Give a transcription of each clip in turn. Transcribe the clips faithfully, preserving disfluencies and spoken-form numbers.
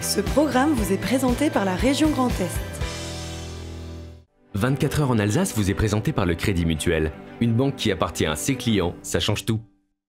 Ce programme vous est présenté par la région Grand Est. vingt-quatre heures en Alsace vous est présenté par le Crédit Mutuel. Une banque qui appartient à ses clients, ça change tout.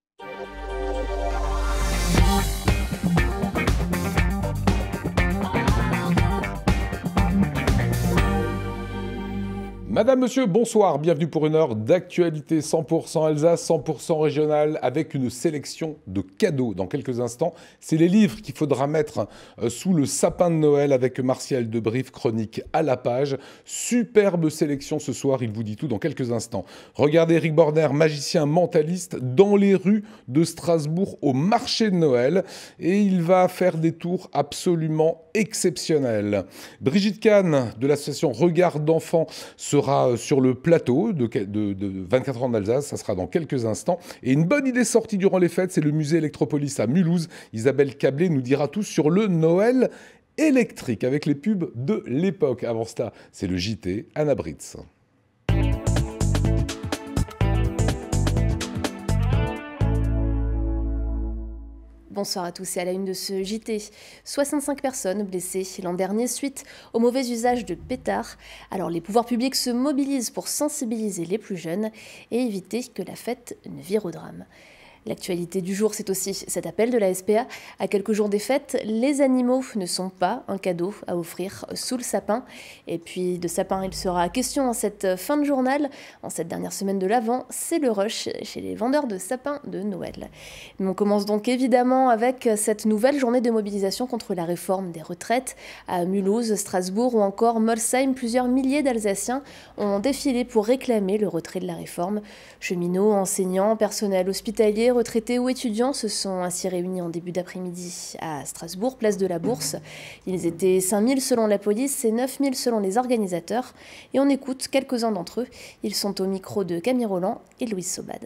Madame, Monsieur, bonsoir, bienvenue pour une heure d'actualité cent pour cent Alsace, cent pour cent régionale, avec une sélection de cadeaux dans quelques instants. C'est les livres qu'il faudra mettre sous le sapin de Noël avec Martial Debrief, chronique à la page. Superbe sélection ce soir, il vous dit tout dans quelques instants. Regardez Eric Borner, magicien mentaliste, dans les rues de Strasbourg au marché de Noël. Et il va faire des tours absolument exceptionnels. Brigitte Kahn de l'association Regard d'enfants sera sur le plateau de, de, de vingt-quatre heures en Alsace, ça sera dans quelques instants. Et une bonne idée sortie durant les fêtes, c'est le musée Electropolis à Mulhouse. Isabelle Cablé nous dira tout sur le Noël électrique avec les pubs de l'époque. Avant cela, c'est le J T, Anna Britz. Bonsoir à tous et à la une de ce J T. soixante-cinq personnes blessées l'an dernier suite au mauvais usage de pétards. Alors les pouvoirs publics se mobilisent pour sensibiliser les plus jeunes et éviter que la fête ne vire au drame. L'actualité du jour, c'est aussi cet appel de la S P A. À quelques jours des fêtes, les animaux ne sont pas un cadeau à offrir sous le sapin. Et puis de sapin, il sera question en cette fin de journal. En cette dernière semaine de l'Avent, c'est le rush chez les vendeurs de sapins de Noël. Mais on commence donc évidemment avec cette nouvelle journée de mobilisation contre la réforme des retraites. À Mulhouse, Strasbourg ou encore Molsheim, plusieurs milliers d'Alsaciens ont défilé pour réclamer le retrait de la réforme. Cheminots, enseignants, personnel hospitalier, retraités ou étudiants se sont ainsi réunis en début d'après-midi à Strasbourg, place de la Bourse. Ils étaient cinq mille selon la police et neuf mille selon les organisateurs. Et on écoute quelques-uns d'entre eux. Ils sont au micro de Camille Roland et Louise Sobad.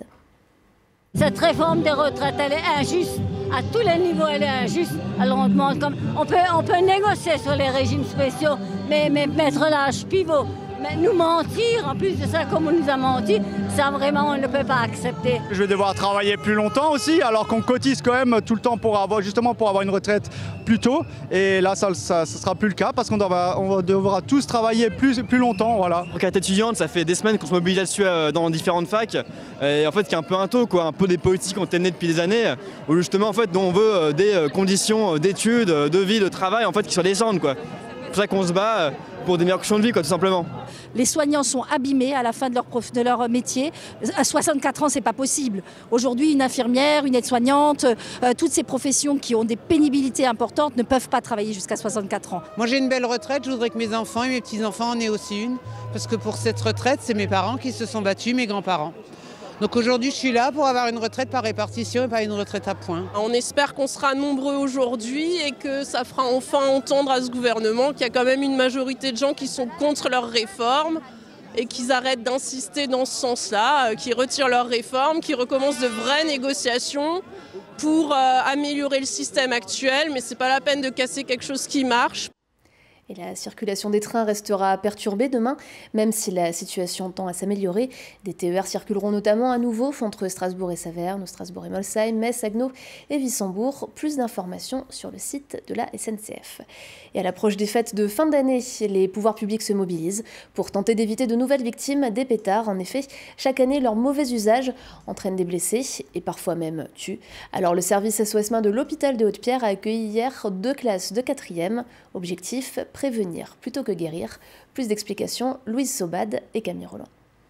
Cette réforme des retraites, elle est injuste. À tous les niveaux, elle est injuste. Alors on demande comme... On peut, on peut négocier sur les régimes spéciaux, mais, mais mettre l'âge pivot. Mais nous mentir, en plus de ça, comme on nous a menti, ça vraiment on ne peut pas accepter. Je vais devoir travailler plus longtemps aussi, alors qu'on cotise quand même tout le temps pour avoir, justement pour avoir une retraite plus tôt. Et là, ça ne sera plus le cas parce qu'on devra, on devra tous travailler plus, plus longtemps. Voilà. En qualité étudiante, ça fait des semaines qu'on se mobilise là-dessus dans différentes facs. Et en fait, qui est un peu un taux, quoi, un peu des politiques qu'on tenait depuis des années, où justement, en fait, on veut des conditions d'études, de vie, de travail, en fait, qui soient décentes, quoi. C'est pour ça qu'on se bat pour des meilleures conditions de vie, quoi, tout simplement. Les soignants sont abîmés à la fin de leur, prof, de leur métier. À soixante-quatre ans, c'est pas possible. Aujourd'hui, une infirmière, une aide-soignante, euh, toutes ces professions qui ont des pénibilités importantes ne peuvent pas travailler jusqu'à soixante-quatre ans. Moi, j'ai une belle retraite. Je voudrais que mes enfants et mes petits-enfants en aient aussi une. Parce que pour cette retraite, c'est mes parents qui se sont battus, mes grands-parents. Donc aujourd'hui, je suis là pour avoir une retraite par répartition et pas une retraite à points. On espère qu'on sera nombreux aujourd'hui et que ça fera enfin entendre à ce gouvernement qu'il y a quand même une majorité de gens qui sont contre leur réforme et qu'ils arrêtent d'insister dans ce sens-là, qu'ils retirent leur réforme, qu'ils recommencent de vraies négociations pour euh, améliorer le système actuel. Mais c'est pas la peine de casser quelque chose qui marche. Et la circulation des trains restera perturbée demain, même si la situation tend à s'améliorer. Des T E R circuleront notamment à nouveau entre Strasbourg et Saverne, Strasbourg et Molsheim, Metz, Haguenau et Wissembourg. Plus d'informations sur le site de la S N C F. Et à l'approche des fêtes de fin d'année, les pouvoirs publics se mobilisent pour tenter d'éviter de nouvelles victimes des pétards. En effet, chaque année, leur mauvais usage entraîne des blessés et parfois même tue. Alors le service S O S Main de l'hôpital de Haute-Pierre a accueilli hier deux classes de quatrième. Objectif, prévenir plutôt que guérir. Plus d'explications, Louise Sobad et Camille Roland.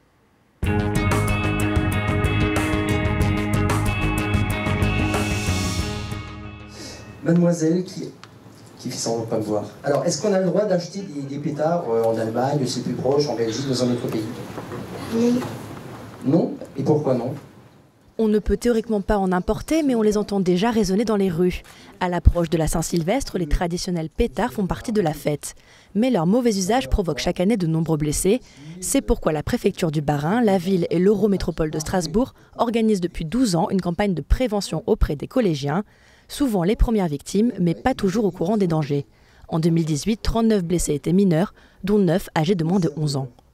Mademoiselle qui, qui fait semblant de ne pas me voir. Alors, est-ce qu'on a le droit d'acheter des, des pétards euh, en Allemagne, c'est plus proche, en Belgique, dans un autre pays? Oui. Non? Et pourquoi non? On ne peut théoriquement pas en importer, mais on les entend déjà résonner dans les rues. À l'approche de la Saint-Sylvestre, les traditionnels pétards font partie de la fête. Mais leur mauvais usage provoque chaque année de nombreux blessés. C'est pourquoi la préfecture du Bas-Rhin, la ville et l'Eurométropole de Strasbourg organisent depuis douze ans une campagne de prévention auprès des collégiens, souvent les premières victimes, mais pas toujours au courant des dangers. En deux mille dix-huit, trente-neuf blessés étaient mineurs, dont neuf âgés de moins de onze ans.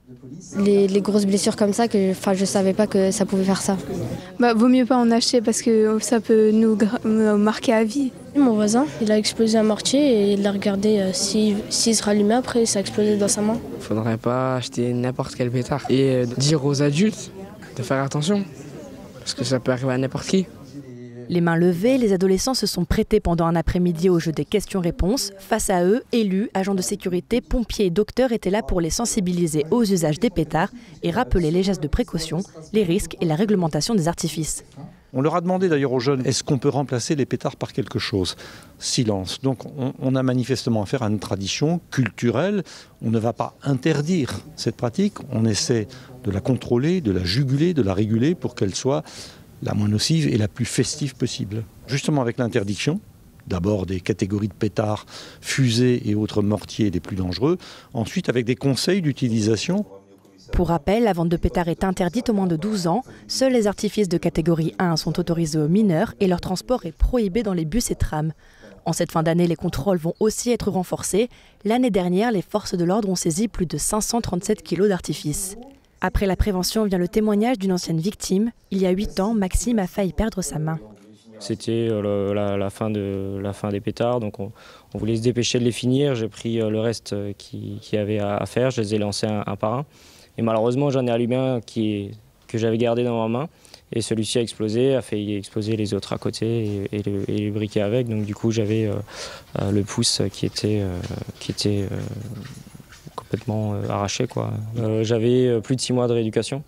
Les, les grosses blessures comme ça, que, enfin, je ne savais pas que ça pouvait faire ça. Bah, vaut mieux pas en acheter parce que ça peut nous, nous marquer à vie. Mon voisin, il a explosé un mortier et il l'a regardé euh, s'il si, si se rallumait, après ça a explosé dans sa main. Faudrait pas acheter n'importe quel pétard et euh, dire aux adultes de faire attention parce que ça peut arriver à n'importe qui. Les mains levées, les adolescents se sont prêtés pendant un après-midi au jeu des questions-réponses. Face à eux, élus, agents de sécurité, pompiers et docteurs étaient là pour les sensibiliser aux usages des pétards et rappeler les gestes de précaution, les risques et la réglementation des artifices. On leur a demandé d'ailleurs aux jeunes, est-ce qu'on peut remplacer les pétards par quelque chose? Silence. Donc on, on a manifestement affaire à une tradition culturelle. On ne va pas interdire cette pratique, on essaie de la contrôler, de la juguler, de la réguler pour qu'elle soit la moins nocive et la plus festive possible. Justement avec l'interdiction, d'abord des catégories de pétards, fusées et autres mortiers les plus dangereux, ensuite avec des conseils d'utilisation. Pour rappel, la vente de pétards est interdite aux moins de douze ans. Seuls les artifices de catégorie un sont autorisés aux mineurs et leur transport est prohibé dans les bus et trams. En cette fin d'année, les contrôles vont aussi être renforcés. L'année dernière, les forces de l'ordre ont saisi plus de cinq cent trente-sept kilos d'artifices. Après la prévention vient le témoignage d'une ancienne victime. Il y a huit ans, Maxime a failli perdre sa main. C'était le, la, la, fin de, la fin des pétards, donc on, on voulait se dépêcher de les finir. J'ai pris le reste qu'il qui y avait à faire, je les ai lancés un, un par un. Et malheureusement, j'en ai allumé un qui, que j'avais gardé dans ma main. Et celui-ci a explosé, a fait exploser les autres à côté et, et, le, et les briquets avec. Donc du coup, j'avais euh, le pouce qui était... Euh, qui était euh, complètement euh, arraché, quoi. Euh, j'avais plus de six mois de rééducation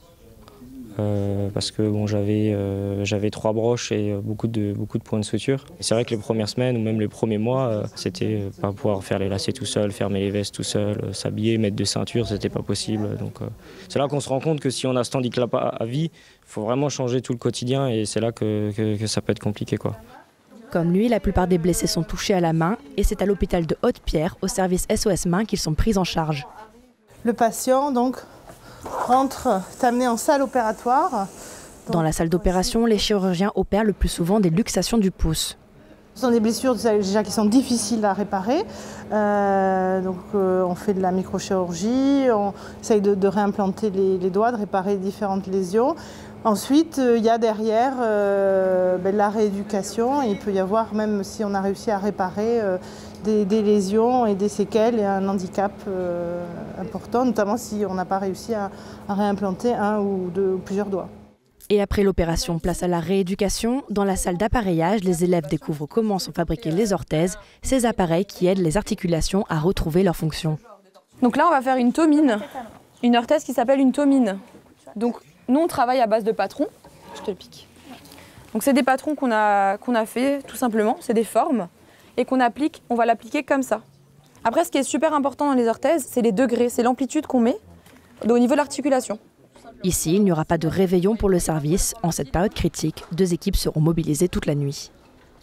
euh, parce que bon, j'avais euh, j'avais trois broches et beaucoup de, beaucoup de points de suture. C'est vrai que les premières semaines ou même les premiers mois, euh, c'était pas pouvoir faire les lacets tout seul, fermer les vestes tout seul, euh, s'habiller, mettre de ceinture, c'était pas possible. Donc euh, c'est là qu'on se rend compte que si on a cet handicap à, à vie, il faut vraiment changer tout le quotidien et c'est là que, que, que ça peut être compliqué, quoi. Comme lui, la plupart des blessés sont touchés à la main et c'est à l'hôpital de Haute-Pierre, au service S O S Main, qu'ils sont pris en charge. Le patient donc rentre, est amené en salle opératoire. Dans la salle d'opération, les chirurgiens opèrent le plus souvent des luxations du pouce. Ce sont des blessures déjà qui sont difficiles à réparer. Euh, donc euh, on fait de la microchirurgie, on essaye de, de réimplanter les, les doigts, de réparer différentes lésions. Ensuite, il euh, y a derrière euh, ben, la rééducation. Il peut y avoir, même si on a réussi à réparer, euh, des, des lésions et des séquelles et un handicap euh, important, notamment si on n'a pas réussi à, à réimplanter un ou deux ou plusieurs doigts. Et après l'opération, place à la rééducation. Dans la salle d'appareillage, les élèves découvrent comment sont fabriquées les orthèses, ces appareils qui aident les articulations à retrouver leur fonction. Donc là, on va faire une tomine, une orthèse qui s'appelle une tomine. Donc, nous, on travaille à base de patrons. Je te le pique. Donc, c'est des patrons qu'on a, qu'on a fait, tout simplement. C'est des formes. Et qu'on applique, on va l'appliquer comme ça. Après, ce qui est super important dans les orthèses, c'est les degrés, c'est l'amplitude qu'on met au niveau de l'articulation. Ici, il n'y aura pas de réveillon pour le service. En cette période critique, deux équipes seront mobilisées toute la nuit.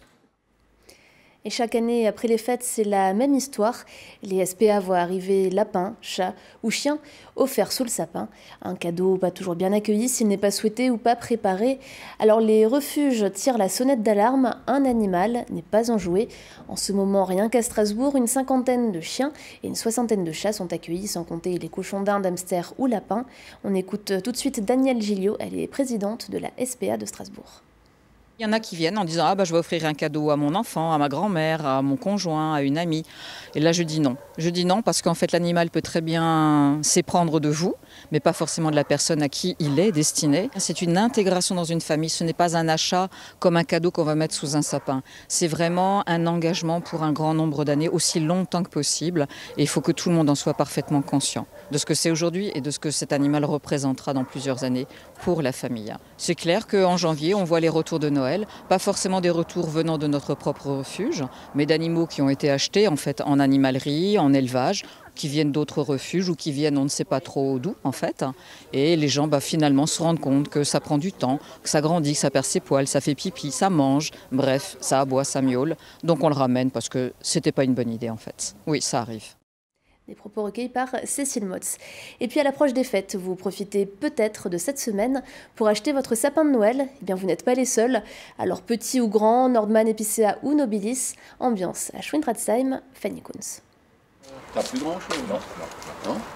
Et chaque année, après les fêtes, c'est la même histoire. Les S P A voient arriver lapins, chats ou chiens offerts sous le sapin. Un cadeau pas toujours bien accueilli s'il n'est pas souhaité ou pas préparé. Alors les refuges tirent la sonnette d'alarme. Un animal n'est pas enjoué. En ce moment, rien qu'à Strasbourg, une cinquantaine de chiens et une soixantaine de chats sont accueillis, sans compter les cochons d'Inde, hamsters ou lapins. On écoute tout de suite Danielle Gilliot, elle est présidente de la S P A de Strasbourg. Il y en a qui viennent en disant « Ah bah je vais offrir un cadeau à mon enfant, à ma grand-mère, à mon conjoint, à une amie ». Et là je dis non. Je dis non parce qu'en fait l'animal peut très bien s'éprendre de vous, mais pas forcément de la personne à qui il est destiné. C'est une intégration dans une famille, ce n'est pas un achat comme un cadeau qu'on va mettre sous un sapin. C'est vraiment un engagement pour un grand nombre d'années, aussi longtemps que possible. Et il faut que tout le monde en soit parfaitement conscient de ce que c'est aujourd'hui et de ce que cet animal représentera dans plusieurs années pour la famille. C'est clair qu'en janvier, on voit les retours de Noël. Pas forcément des retours venant de notre propre refuge, mais d'animaux qui ont été achetés en fait en animalerie, en élevage, qui viennent d'autres refuges ou qui viennent on ne sait pas trop d'où en fait. Et les gens bah, finalement se rendent compte que ça prend du temps, que ça grandit, que ça perd ses poils, ça fait pipi, ça mange, bref, ça aboie, ça miaule. Donc on le ramène parce que c'était pas une bonne idée en fait. Oui, ça arrive. Des propos recueillis par Cécile Motz. Et puis à l'approche des fêtes, vous profitez peut-être de cette semaine pour acheter votre sapin de Noël. Eh bien, vous n'êtes pas les seuls. Alors petit ou grand, Nordmann, Épicéa ou Nobilis, ambiance à Schwintratzheim, Fanny Kunz. T'as plus grand chose, non? Non.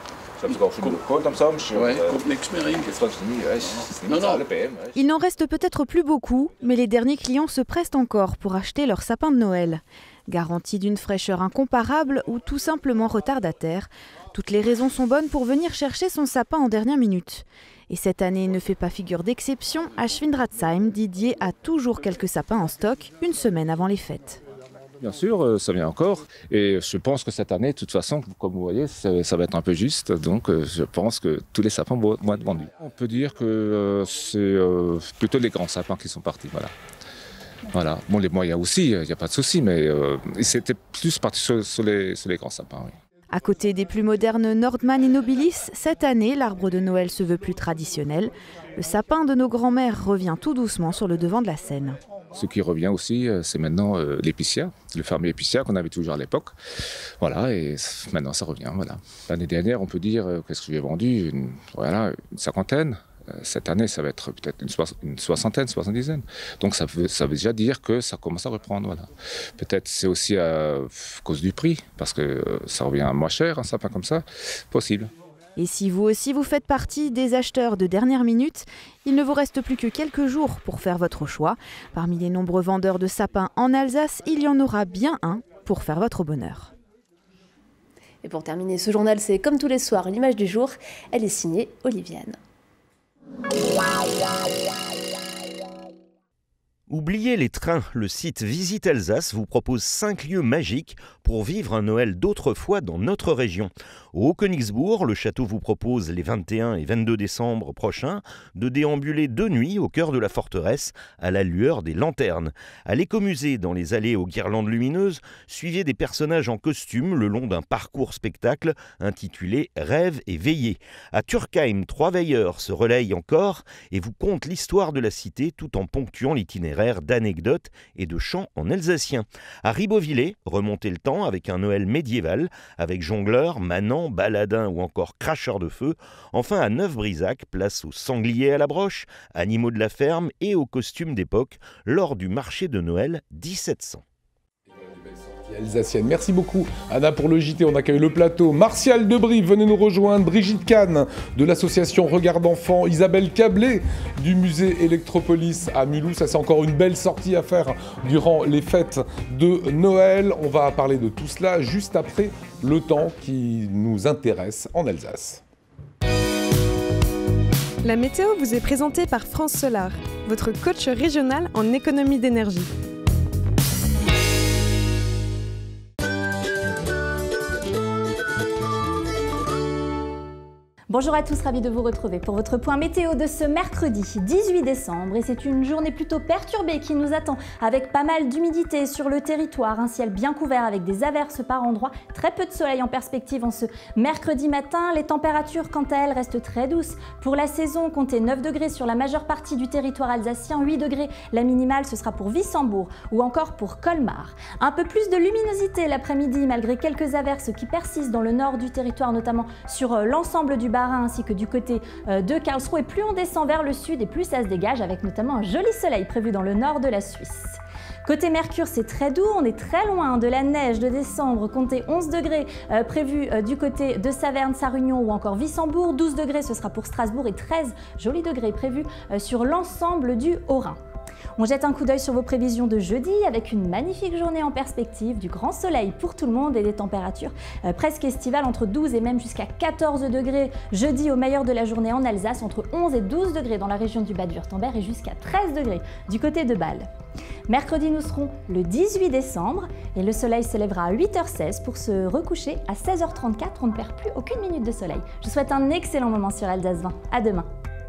Il n'en reste peut-être plus beaucoup, mais les derniers clients se pressent encore pour acheter leur sapin de Noël. Garantie d'une fraîcheur incomparable ou tout simplement retardataire, toutes les raisons sont bonnes pour venir chercher son sapin en dernière minute. Et cette année ne fait pas figure d'exception, à Schwindratzheim, Didier a toujours quelques sapins en stock, une semaine avant les fêtes. Bien sûr, ça vient encore. Et je pense que cette année, de toute façon, comme vous voyez, ça va être un peu juste. Donc je pense que tous les sapins vont être vendus. On peut dire que c'est plutôt les grands sapins qui sont partis. Voilà. Voilà. Bon, les moyens aussi, il n'y a pas de souci, mais euh, c'était plus parti sur, sur, les, sur les grands sapins. Oui. À côté des plus modernes Nordmann et Nobilis, cette année, l'arbre de Noël se veut plus traditionnel. Le sapin de nos grands-mères revient tout doucement sur le devant de la scène. Ce qui revient aussi, c'est maintenant euh, l'épicier, le fameux épicier qu'on avait toujours à l'époque. Voilà, et maintenant ça revient. Voilà. L'année dernière, on peut dire, euh, qu'est-ce que j'ai vendu une, voilà, une cinquantaine. Cette année, ça va être peut-être une, soix une soixantaine, soixante-dizaine. Donc ça veut, ça veut déjà dire que ça commence à reprendre. Voilà. Peut-être c'est aussi à cause du prix, parce que ça revient moins cher, un sapin comme ça, possible. Et si vous aussi vous faites partie des acheteurs de dernière minute, il ne vous reste plus que quelques jours pour faire votre choix. Parmi les nombreux vendeurs de sapins en Alsace, il y en aura bien un pour faire votre bonheur. Et pour terminer ce journal, c'est comme tous les soirs l'image du jour. Elle est signée Oliviane. Oubliez les trains, le site Visite Alsace vous propose cinq lieux magiques pour vivre un Noël d'autrefois dans notre région. Au Königsbourg, le château vous propose les vingt et un et vingt-deux décembre prochains de déambuler de nuit au cœur de la forteresse à la lueur des lanternes. À l'écomusée, dans les allées aux guirlandes lumineuses, suivez des personnages en costume le long d'un parcours spectacle intitulé Rêve et veillée. À Turkheim, trois veilleurs se relayent encore et vous content l'histoire de la cité tout en ponctuant l'itinéraire d'anecdotes et de chants en alsacien. À Ribeauvillé, remontez le temps avec un Noël médiéval, avec jongleurs, manants, baladins ou encore cracheurs de feu. Enfin à Neuf-Brisac, place aux sangliers à la broche, animaux de la ferme et aux costumes d'époque lors du marché de Noël dix-sept cents. Alsacienne. Merci beaucoup Anna pour le J T, on accueille le plateau. Martial Debris, venez nous rejoindre. Brigitte Kahn de l'association Regard d'Enfants. Isabelle Cablé du musée Electropolis à Mulhouse. Ça c'est encore une belle sortie à faire durant les fêtes de Noël. On va parler de tout cela juste après le temps qui nous intéresse en Alsace. La météo vous est présentée par France Solar, votre coach régional en économie d'énergie. Bonjour à tous, ravi de vous retrouver pour votre point météo de ce mercredi dix-huit décembre. Et c'est une journée plutôt perturbée qui nous attend avec pas mal d'humidité sur le territoire, un ciel bien couvert avec des averses par endroits, très peu de soleil en perspective en ce mercredi matin. Les températures quant à elles restent très douces. Pour la saison, comptez neuf degrés sur la majeure partie du territoire alsacien, huit degrés la minimale, ce sera pour Wissembourg ou encore pour Colmar. Un peu plus de luminosité l'après-midi malgré quelques averses qui persistent dans le nord du territoire, notamment sur l'ensemble du Bas ainsi que du côté de Karlsruhe. Et plus on descend vers le sud et plus ça se dégage avec notamment un joli soleil prévu dans le nord de la Suisse. Côté Mercure, c'est très doux, on est très loin de la neige de décembre, comptez onze degrés euh, prévus euh, du côté de Saverne, Sarre-Union ou encore Wissembourg, douze degrés ce sera pour Strasbourg et treize jolis degrés prévus euh, sur l'ensemble du Haut-Rhin. On jette un coup d'œil sur vos prévisions de jeudi avec une magnifique journée en perspective, du grand soleil pour tout le monde et des températures euh, presque estivales entre douze et même jusqu'à quatorze degrés jeudi au meilleur de la journée en Alsace, entre onze et douze degrés dans la région du Bade-Wurtemberg et jusqu'à treize degrés du côté de Bâle. Mercredi, nous serons le dix-huit décembre et le soleil se lèvera à huit heures seize pour se recoucher à seize heures trente-quatre. On ne perd plus aucune minute de soleil. Je vous souhaite un excellent moment sur Alsace vingt. À demain.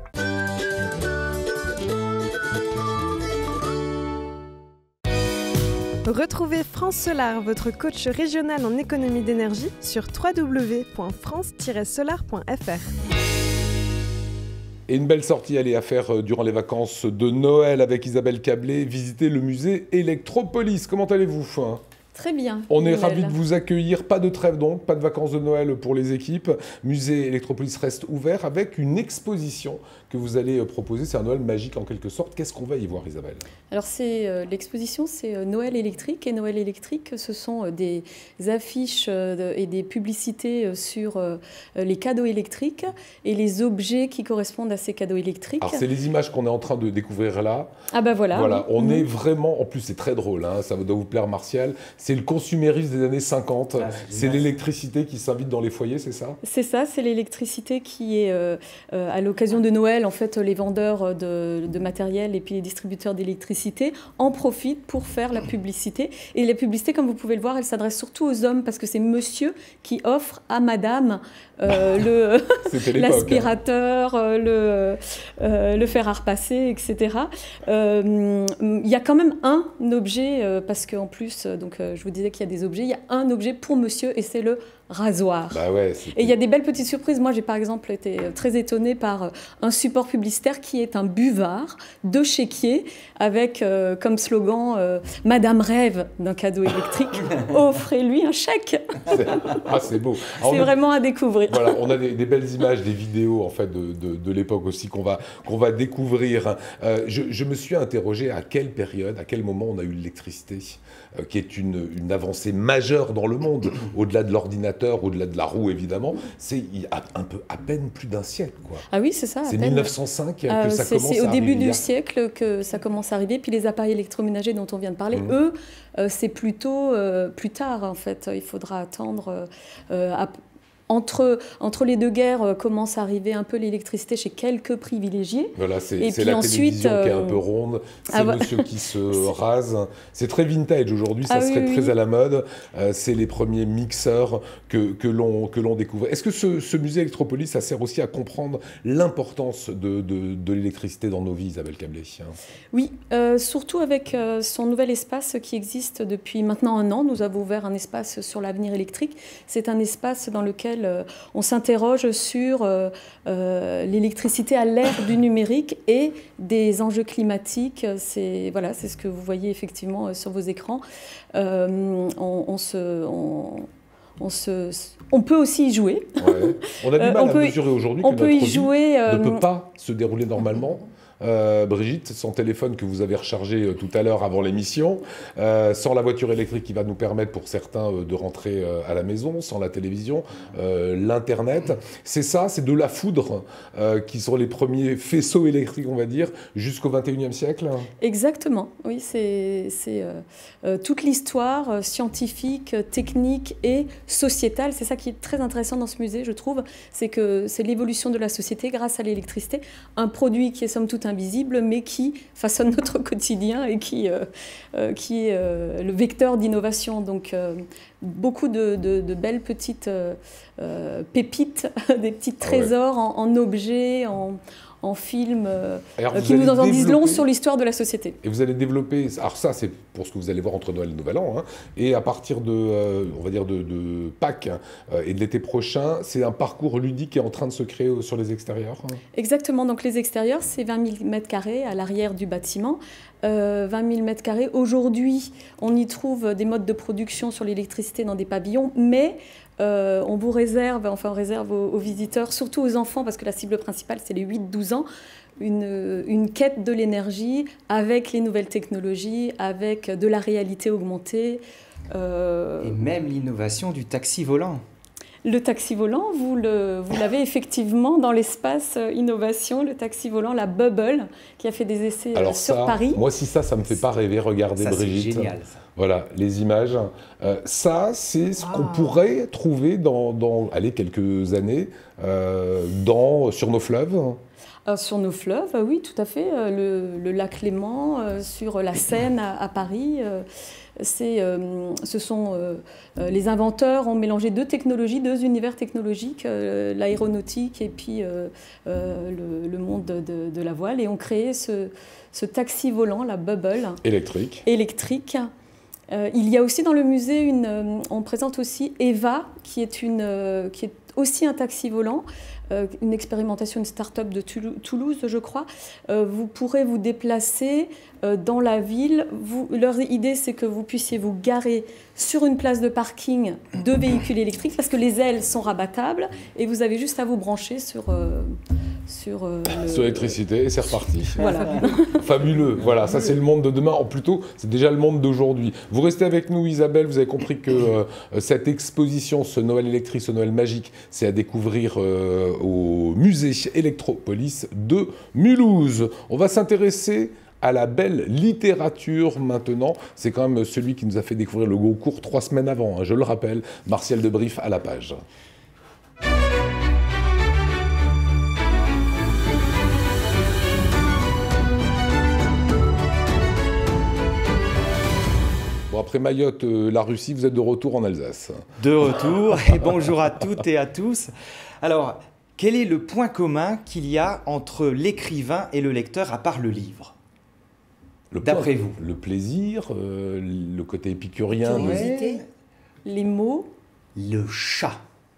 Retrouvez France Solar, votre coach régional en économie d'énergie sur w w w point france tiret solar point f r. Et une belle sortie allez, à faire durant les vacances de Noël avec Isabelle Cablé, visiter le musée Electropolis. Comment allez-vous ? Très bien. On est Noël. ravis de vous accueillir. Pas de trêve donc, pas de vacances de Noël pour les équipes. Musée Electropolis reste ouvert avec une exposition que vous allez proposer. C'est un Noël magique en quelque sorte. Qu'est-ce qu'on va y voir, Isabelle? Alors c'est euh, l'exposition, c'est euh, Noël électrique. Et Noël électrique, ce sont euh, des affiches euh, et des publicités euh, sur euh, les cadeaux électriques et les objets qui correspondent à ces cadeaux électriques. Alors c'est les images qu'on est en train de découvrir là. Ah ben voilà. Voilà, oui. on mmh. est vraiment, en plus c'est très drôle, hein, ça doit vous plaire Martial, c'est le consumérisme des années cinquante, ah, c'est l'électricité qui s'invite dans les foyers, c'est ça? C'est ça, c'est l'électricité qui est, euh, euh, à l'occasion de Noël, en fait, les vendeurs de, de matériel et puis les distributeurs d'électricité en profitent pour faire la publicité. Et la publicité, comme vous pouvez le voir, elle s'adresse surtout aux hommes parce que c'est monsieur qui offre à madame euh, l'aspirateur, hein. le, euh, le fer à repasser, et cetera. Il euh, y a quand même un objet, euh, parce qu'en plus, donc, euh, je vous disais qu'il y a des objets, il y a un objet pour monsieur et c'est le rasoir. Bah ouais, et il y a des belles petites surprises. Moi, j'ai par exemple été très étonnée par un support publicitaire qui est un buvard de chéquier avec euh, comme slogan euh, « Madame rêve d'un cadeau électrique, offrez-lui un chèque ». Ah, c'est beau. C'est vraiment à découvrir. Voilà, on a des, des belles images, des vidéos en fait de, de, de l'époque aussi qu'on va, qu'on va découvrir. Euh, je, je me suis interrogé à quelle période, à quel moment on a eu l'électricité, euh, qui est une, une avancée majeure dans le monde, au-delà de l'ordinateur, au-delà de la roue évidemment. C'est il y a un peu à peine plus d'un siècle, quoi. Ah oui, c'est ça. C'est mille neuf cent cinq que euh, ça commence à arriver. C'est au début du siècle que ça commence à arriver. Puis les appareils électroménagers dont on vient de parler, mmh. eux, euh, c'est plutôt euh, plus tard en fait. Il faudra attendre. Euh, à, Entre, entre les deux guerres, euh, commence à arriver un peu l'électricité chez quelques privilégiés. Voilà, c'est la ensuite, télévision euh... qui est un peu ronde, c'est ah, monsieur qui se rase. C'est très vintage aujourd'hui, ça ah, serait oui, très oui. à la mode. Euh, c'est les premiers mixeurs que, que l'on découvre. Est-ce que ce, ce musée Electropolis, ça sert aussi à comprendre l'importance de, de, de l'électricité dans nos vies, Isabelle Cablé? Oui, euh, surtout avec euh, son nouvel espace qui existe depuis maintenant un an. Nous avons ouvert un espace sur l'avenir électrique. C'est un espace dans lequel on s'interroge sur euh, euh, l'électricité à l'ère du numérique et des enjeux climatiques. C'est voilà, c'est ce que vous voyez effectivement sur vos écrans. Euh, on, on, se, on, on, se, on peut aussi y jouer. Ouais. On a du mal euh, à peut, mesurer aujourd'hui que notre vie jouer, euh, ne peut pas se dérouler normalement. Euh, Brigitte, son téléphone que vous avez rechargé euh, tout à l'heure avant l'émission, euh, sans la voiture électrique qui va nous permettre pour certains euh, de rentrer euh, à la maison, sans la télévision, euh, l'Internet. C'est ça, c'est de la foudre euh, qui sont les premiers faisceaux électriques, on va dire, jusqu'au vingt et unième siècle. Exactement, oui, c'est euh, euh, toute l'histoire euh, scientifique, technique et sociétale. C'est ça qui est très intéressant dans ce musée, je trouve, c'est que c'est l'évolution de la société grâce à l'électricité, un produit qui est somme toute invisible, mais qui façonne notre quotidien et qui, euh, euh, qui est euh, le vecteur d'innovation. Donc, euh, beaucoup de, de, de belles petites euh, euh, pépites, des petits trésors en, en objets, en, en films, euh, qui nous en disent long sur l'histoire de la société. Et vous allez développer, alors ça c'est pour ce que vous allez voir entre Noël et Nouvel An, hein, et à partir de, euh, on va dire de, de Pâques euh, et de l'été prochain, c'est un parcours ludique qui est en train de se créer sur les extérieurs. Hein. Exactement, donc les extérieurs, c'est vingt mille mètres carrés à l'arrière du bâtiment. Euh, vingt mille mètres carrés. Aujourd'hui, on y trouve des modes de production sur l'électricité dans des pavillons, mais euh, on vous réserve, enfin on réserve aux, aux visiteurs, surtout aux enfants, parce que la cible principale, c'est les huit douze ans, une, une quête de l'énergie avec les nouvelles technologies, avec de la réalité augmentée. Euh... Et même l'innovation du taxi volant. Le taxi volant, vous l'avez effectivement dans l'espace innovation, le taxi volant, la Bubble, qui a fait des essais Alors sur ça, Paris. Moi, si ça, ça me fait pas rêver, regardez ça, Brigitte. C'est génial, ça. Voilà, les images. Euh, ça, c'est ce ah. qu'on pourrait trouver dans, dans allez, quelques années euh, dans, sur nos fleuves. Euh, sur nos fleuves, oui, tout à fait. Euh, le, le lac Léman, euh, sur la Seine à, à Paris. Euh, c'est, euh, ce sont, euh, les inventeurs ont mélangé deux technologies, deux univers technologiques, euh, l'aéronautique et puis euh, euh, le, le monde de, de la voile, et ont créé ce, ce taxi volant, la Bubble. Électrique. Électrique. Euh, il y a aussi dans le musée, une, euh, on présente aussi Eva, qui est, une, euh, qui est aussi un taxi volant, euh, une expérimentation, une start-up de Toulouse, je crois. Euh, vous pourrez vous déplacer euh, dans la ville. Vous, leur idée, c'est que vous puissiez vous garer sur une place de parking de véhicules électriques, parce que les ailes sont rabattables, et vous avez juste à vous brancher sur... Euh, sur, euh, le... sur l'électricité, et c'est reparti. Voilà. Fabuleux. Voilà, ça c'est le monde de demain. Ou plutôt, c'est déjà le monde d'aujourd'hui. Vous restez avec nous, Isabelle. Vous avez compris que euh, cette exposition, ce Noël électrique, ce Noël magique, c'est à découvrir euh, au musée Electropolis de Mulhouse. On va s'intéresser à la belle littérature maintenant. C'est quand même celui qui nous a fait découvrir le Goncourt trois semaines avant, hein, je le rappelle. Martial Debrief à la page. Bon, après Mayotte, euh, la Russie, vous êtes de retour en Alsace. De retour, et bonjour à toutes et à tous. Alors, quel est le point commun qu'il y a entre l'écrivain et le lecteur, à part le livre, d'après vous? Le plaisir, euh, le côté épicurien. Curiosité, de... les mots. Le chat.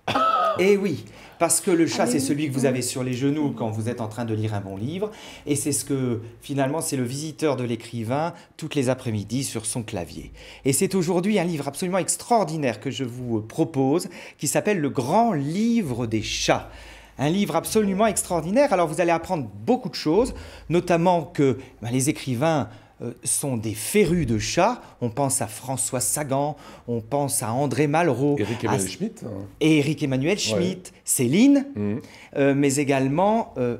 Eh oui, parce que le chat, ah, c'est celui que vous avez sur les genoux quand vous êtes en train de lire un bon livre. Et c'est ce que, finalement, c'est le visiteur de l'écrivain toutes les après-midi sur son clavier. Et c'est aujourd'hui un livre absolument extraordinaire que je vous propose, qui s'appelle « Le grand livre des chats ». Un livre absolument extraordinaire. Alors, vous allez apprendre beaucoup de choses, notamment que ben, les écrivains euh, sont des férus de chats. On pense à François Sagan, on pense à André Malraux. Éric Emmanuel Schmitt. Hein. Et Éric Emmanuel Schmitt, ouais. Céline, mmh. euh, mais également euh,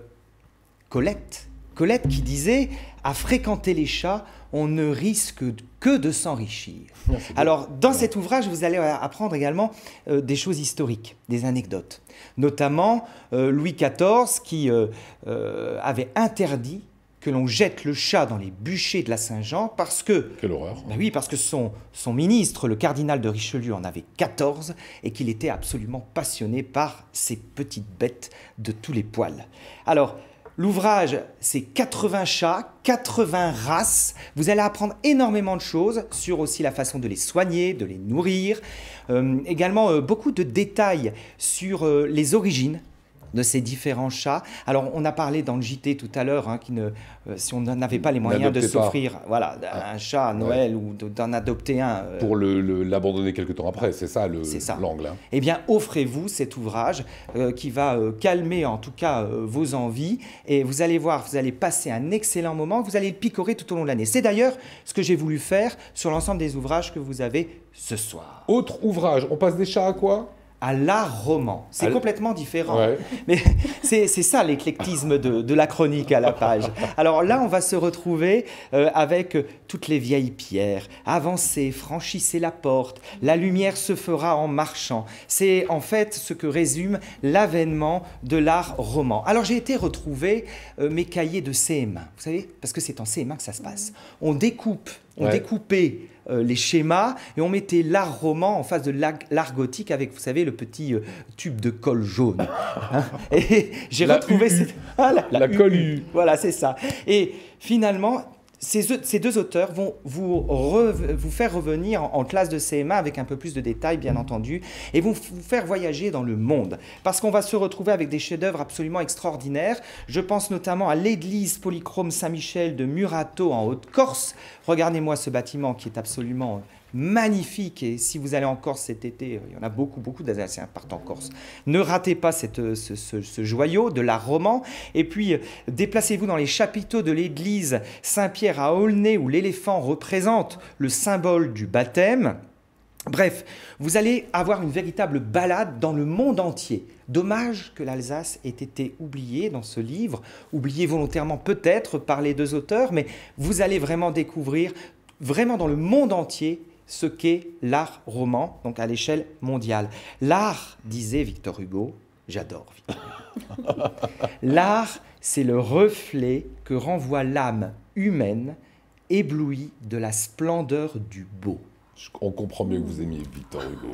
Colette. Colette qui disait « À fréquenter les chats, on ne risque que de s'enrichir. » Alors, dans ouais. cet ouvrage, vous allez apprendre également euh, des choses historiques, des anecdotes. Notamment euh, Louis quatorze qui euh, euh, avait interdit que l'on jette le chat dans les bûchers de la Saint-Jean parce que... Quelle horreur. Ben oui, parce que son, son ministre, le cardinal de Richelieu, en avait quatorze et qu'il était absolument passionné par ces petites bêtes de tous les poils. Alors, l'ouvrage, c'est quatre-vingts chats, quatre-vingts races. Vous allez apprendre énormément de choses sur aussi la façon de les soigner, de les nourrir. Euh, également, euh, beaucoup de détails sur euh, les origines de ces différents chats. Alors, on a parlé dans le J T tout à l'heure, hein, euh, si on n'avait pas les moyens de s'offrir voilà, un chat à Noël ouais. ou d'en adopter un... Euh, Pour l'abandonner quelque temps après, c'est ça l'angle. Hein. Eh bien, offrez-vous cet ouvrage euh, qui va euh, calmer en tout cas euh, vos envies et vous allez voir, vous allez passer un excellent moment, vous allez le picorer tout au long de l'année. C'est d'ailleurs ce que j'ai voulu faire sur l'ensemble des ouvrages que vous avez ce soir. Autre ouvrage, on passe des chats à quoi ? À l'art roman. C'est complètement différent. Ouais. Mais c'est ça l'éclectisme de, de la chronique à la page. Alors là, on va se retrouver euh, avec toutes les vieilles pierres. Avancez, franchissez la porte. La lumière se fera en marchant. C'est en fait ce que résume l'avènement de l'art roman. Alors j'ai été retrouver euh, mes cahiers de C M un. Vous savez, parce que c'est en C M un que ça se passe. On découpe, on ouais. découpait Euh, les schémas et on mettait l'art roman en face de l'art gothique avec, vous savez, le petit euh, tube de colle jaune. Hein et j'ai retrouvé cette... ah, la, la, la colle U. Voilà, c'est ça. Et finalement, ces, ces deux auteurs vont vous, re, vous faire revenir en, en classe de C M un avec un peu plus de détails, bien entendu, et vont vous faire voyager dans le monde. Parce qu'on va se retrouver avec des chefs-d'œuvre absolument extraordinaires. Je pense notamment à l'église polychrome Saint-Michel de Murato en Haute-Corse. Regardez-moi ce bâtiment qui est absolument magnifique. Et si vous allez en Corse cet été, il y en a beaucoup, beaucoup d'Alsaciens partent en Corse. Ne ratez pas cette, ce, ce, ce joyau de l'art roman. Et puis, déplacez-vous dans les chapiteaux de l'église Saint-Pierre à Aulnay, où l'éléphant représente le symbole du baptême. Bref, vous allez avoir une véritable balade dans le monde entier. Dommage que l'Alsace ait été oubliée dans ce livre, oubliée volontairement peut-être par les deux auteurs, mais vous allez vraiment découvrir, vraiment dans le monde entier, ce qu'est l'art roman, donc à l'échelle mondiale. L'art, disait Victor Hugo, j'adore Victor Hugo, l'art, c'est le reflet que renvoie l'âme humaine, éblouie de la splendeur du beau. On comprend mieux que vous aimiez Victor Hugo.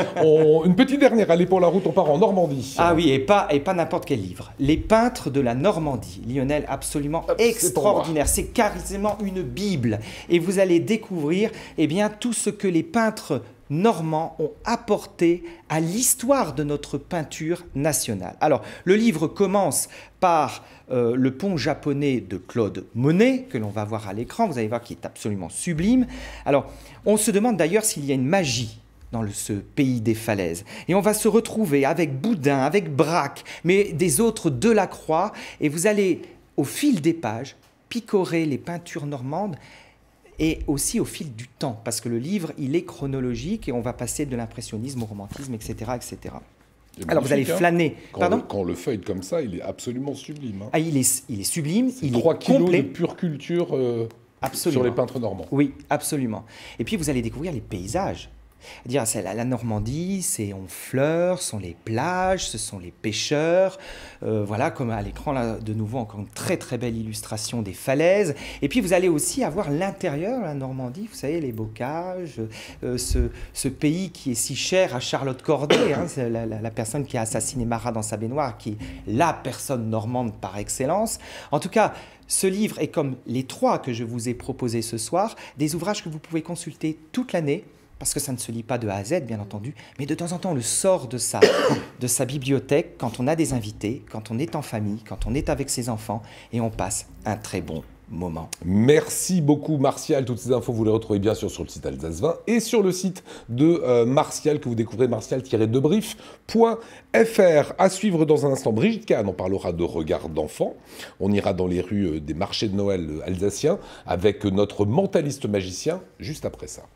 On, une petite dernière, allez pour la route, on part en Normandie. Ah oui, et pas, et pas n'importe quel livre. Les peintres de la Normandie. Lionel, absolument Hop, extraordinaire. C'est carrément une Bible. Et vous allez découvrir eh bien, tout ce que les peintres normands ont apporté à l'histoire de notre peinture nationale. Alors, le livre commence par euh, le pont japonais de Claude Monet, que l'on va voir à l'écran, vous allez voir qu'il est absolument sublime. Alors, on se demande d'ailleurs s'il y a une magie dans le, ce pays des falaises. Et on va se retrouver avec Boudin, avec Braque, mais des autres Delacroix, et vous allez, au fil des pages, picorer les peintures normandes, et aussi au fil du temps, parce que le livre, il est chronologique, et on va passer de l'impressionnisme au romantisme, et cetera, et cetera. Alors vous allez flâner. Quand, Pardon le, quand le feuille comme ça, il est absolument sublime. Hein. Ah, il est, il est sublime, c'est il est trois kilos complet. de pure culture euh, sur les peintres normands. Oui, absolument. Et puis vous allez découvrir les paysages. Dire, c'est la, la Normandie, c'est Honfleur, ce sont les plages, ce sont les pêcheurs. Euh, voilà, comme à l'écran, là, de nouveau, encore une très très belle illustration des falaises. Et puis vous allez aussi avoir l'intérieur, la Normandie, vous savez, les bocages, euh, ce, ce pays qui est si cher à Charlotte Corday, hein, c'est la, la, la personne qui a assassiné Marat dans sa baignoire, qui est la personne normande par excellence. En tout cas, ce livre est comme les trois que je vous ai proposés ce soir, des ouvrages que vous pouvez consulter toute l'année, parce que ça ne se lit pas de A à Z, bien entendu, mais de temps en temps, on le sort de sa, de sa bibliothèque quand on a des invités, quand on est en famille, quand on est avec ses enfants, et on passe un très bon moment. Merci beaucoup, Martial. Toutes ces infos, vous les retrouvez bien sûr sur le site Alsace vingt et sur le site de euh, Martial, que vous découvrez, martial tiret debrief point F R. À suivre dans un instant, Brigitte Kahn, on parlera de regard d'enfant. On ira dans les rues des marchés de Noël alsaciens avec notre mentaliste magicien, juste après ça.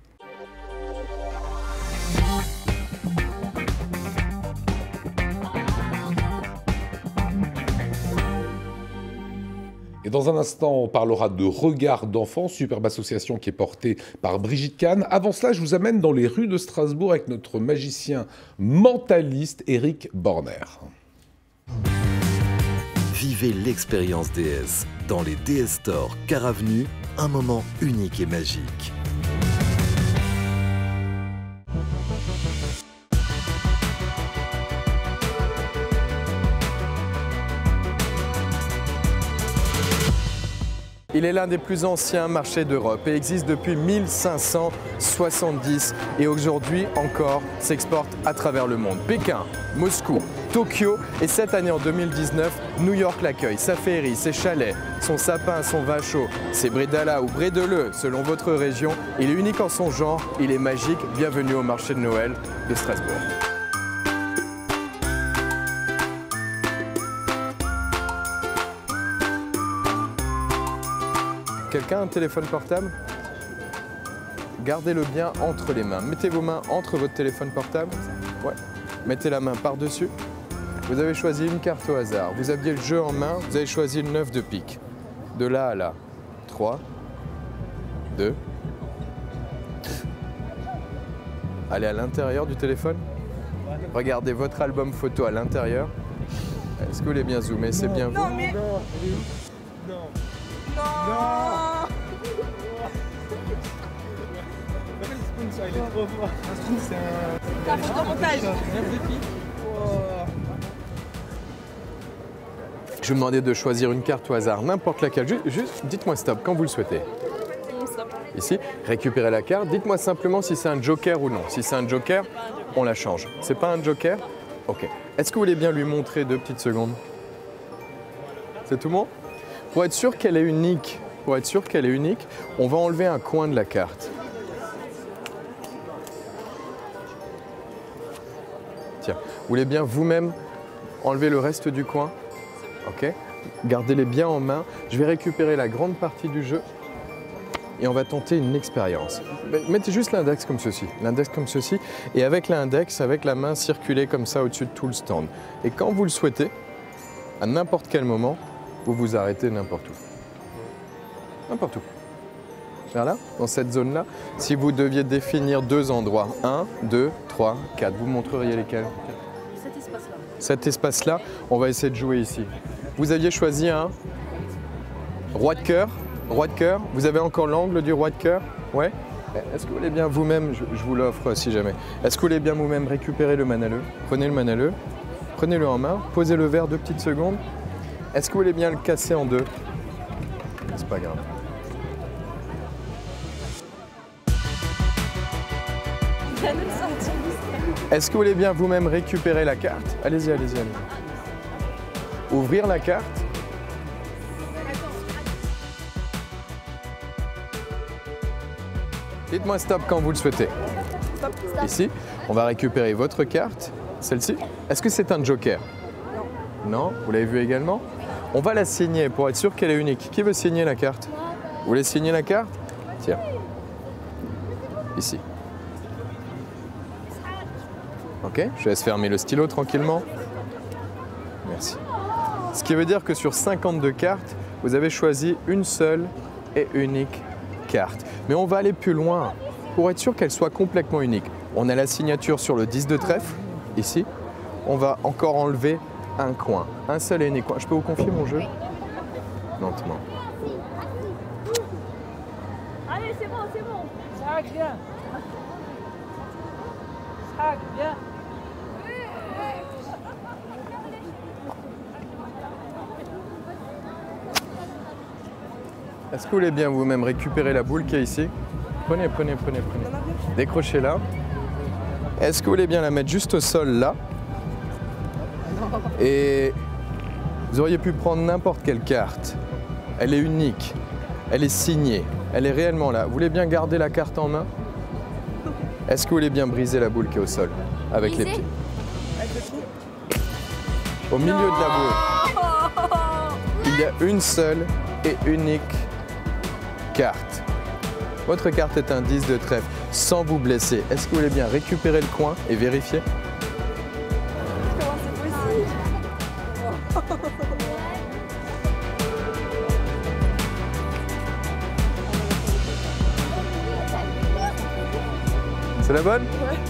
Et dans un instant, on parlera de Regard d'enfant, superbe association qui est portée par Brigitte Kahn. Avant cela, je vous amène dans les rues de Strasbourg avec notre magicien mentaliste Eric Borner. Vivez l'expérience D S dans les D S Store Car Avenue, un moment unique et magique. Il est l'un des plus anciens marchés d'Europe et existe depuis mille cinq cent soixante-dix et aujourd'hui encore s'exporte à travers le monde. Pékin, Moscou, Tokyo et cette année en deux mille dix-neuf, New York l'accueille. Sa féerie, ses chalets, son sapin, son vin chaud, ses brédalas ou brédeleux selon votre région. Il est unique en son genre, il est magique. Bienvenue au marché de Noël de Strasbourg. Quelqu'un a un téléphone portable? Gardez-le bien entre les mains. Mettez vos mains entre votre téléphone portable. Ouais. Mettez la main par-dessus. Vous avez choisi une carte au hasard. Vous aviez le jeu en main. Vous avez choisi le neuf de pique. De là à là. trois, deux. Allez à l'intérieur du téléphone. Regardez votre album photo à l'intérieur. Est-ce que vous voulez bien zoomer? C'est bien vous. Non, mais... Non. Non. Il est trop fort. C'est un... un montage. Je vous demandais de choisir une carte au hasard, n'importe laquelle. Juste, juste dites-moi stop quand vous le souhaitez. Ici, récupérez la carte. Dites-moi simplement si c'est un joker ou non. Si c'est un joker, on la change. C'est pas un joker? Ok. Est-ce que vous voulez bien lui montrer deux petites secondes? C'est tout bon? Pour être sûr qu'elle est unique, pour être sûr qu'elle est unique, on va enlever un coin de la carte. Tiens, vous voulez bien vous-même enlever le reste du coin? Ok. Gardez-les bien en main. Je vais récupérer la grande partie du jeu et on va tenter une expérience. Mettez juste l'index comme ceci, l'index comme ceci, et avec l'index, avec la main, circulez comme ça au-dessus de tout le stand. Et quand vous le souhaitez, à n'importe quel moment, vous vous arrêtez n'importe où. N'importe où. Vers là, dans cette zone-là. Si vous deviez définir deux endroits, un, deux, trois, quatre, vous montreriez lesquels? Cet espace-là. Cet espace-là, on va essayer de jouer ici. Vous aviez choisi un roi de cœur. Roi de cœur. Vous avez encore l'angle du roi de cœur? Ouais. Est-ce que vous voulez bien vous-même, je, je vous l'offre si jamais, est-ce que vous voulez bien vous-même récupérer le manaleux? Prenez le manaleux, prenez-le en main, posez le verre deux petites secondes. Est-ce que vous voulez bien le casser en deux? C'est pas grave. Est-ce que vous voulez bien vous-même récupérer la carte? Allez-y, allez-y, allez-y. Ouvrir la carte. Dites-moi stop quand vous le souhaitez. Stop. Ici, on va récupérer votre carte, celle-ci. Est-ce que c'est un joker? Non. Non, vous l'avez vu également? On va la signer pour être sûr qu'elle est unique. Qui veut signer la carte? Vous voulez signer la carte? Tiens. Ici. Ok, je laisse fermer le stylo tranquillement. Merci. Ce qui veut dire que sur cinquante-deux cartes, vous avez choisi une seule et unique carte. Mais on va aller plus loin pour être sûr qu'elle soit complètement unique. On a la signature sur le dix de trèfle, ici. On va encore enlever un coin, un seul et unique coin. Je peux vous confier mon jeu? Lentement. Allez, c'est bon, c'est bon. Ça bien. Ça bien. Est-ce que vous voulez bien vous-même récupérer la boule qui est ici? Prenez, prenez, prenez, prenez. Décrochez-la. Est-ce que vous voulez bien la mettre juste au sol là? Et vous auriez pu prendre n'importe quelle carte. Elle est unique. Elle est signée. Elle est réellement là. Vous voulez bien garder la carte en main? Est-ce que vous voulez bien briser la boule qui est au sol avec les pieds? Au milieu de la boule, il y a une seule et unique carte. Votre carte est un dix de trèfle, sans vous blesser. Est-ce que vous voulez bien récupérer le coin et vérifier? Comment c'est possible? C'est la bonne? Ouais.